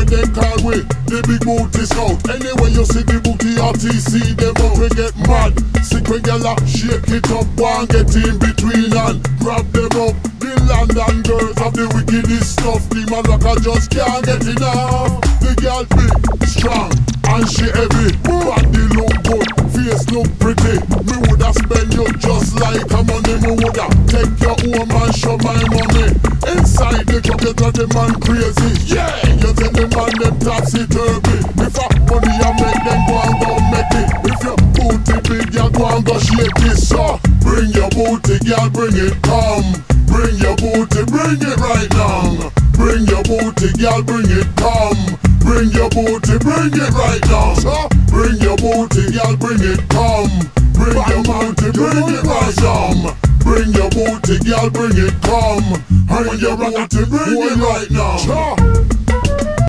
they call we the big booty scout. Anyway you see the booty RTC, them out we get mad. Sick when gyal shake it up, one get in between and grab them up. The London girls have the wickedest stuff. The Morocco just can't get enough. The girl big, strong, and she heavy. Body look good, face look pretty. Me woulda spend you just like a money. Me woulda take your home and show my money. Inside the club you drive the man crazy. Yeah, you tell the man them topsy-turvy. If a money you make them go and go make it. If your booty big you go and go shake it. So bring your booty girl, bring it come. Bring your booty, bring it right now. Bring your booty girl, bring it come. Bring your booty, bring it right now. So bring your booty girl, bring it come. Bring your booty, bring it right now. Bring your booty girl, bring it come. Bring your booty, bring it right now.